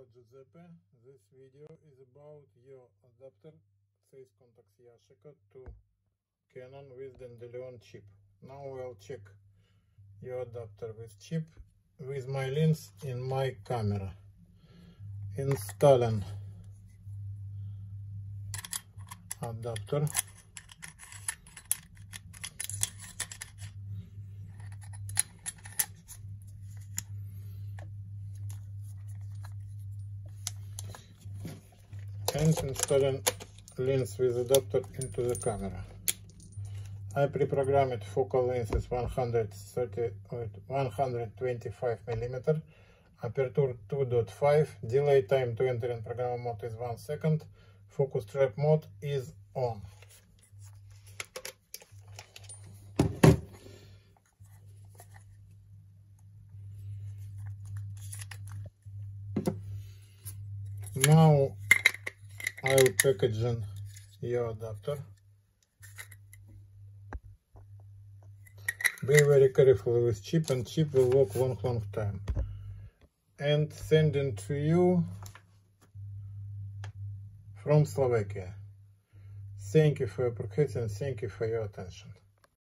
Giuseppe. This video is about your adapter Zeiss Contax Yashica to Canon with Dandelion chip. Now we'll check your adapter with chip with my lens in my camera. Installing adapter. And installing lens with adapter into the camera. I pre-programmed focal length is 125 mm, aperture 2.5, delay time to enter in program mode is 1 second, focus trap mode is on. Now I will package your adapter. Be very careful with chip, and chip will work long time. And sending to you from Slovakia. Thank you for your purchase and thank you for your attention.